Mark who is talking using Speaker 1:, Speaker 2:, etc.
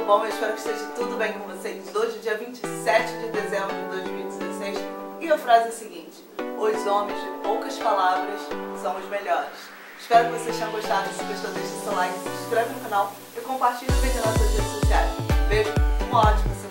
Speaker 1: tudo bom? Eu espero que esteja tudo bem com vocês. Hoje, dia 27 de dezembro de 2016, e a frase é a seguinte: os homens de poucas palavras são os melhores. Espero que vocês tenham gostado. Se gostou, deixe seu like, se inscreve no canal e compartilhe o vídeo nas suas redes sociais. Beijo, uma ótima semana.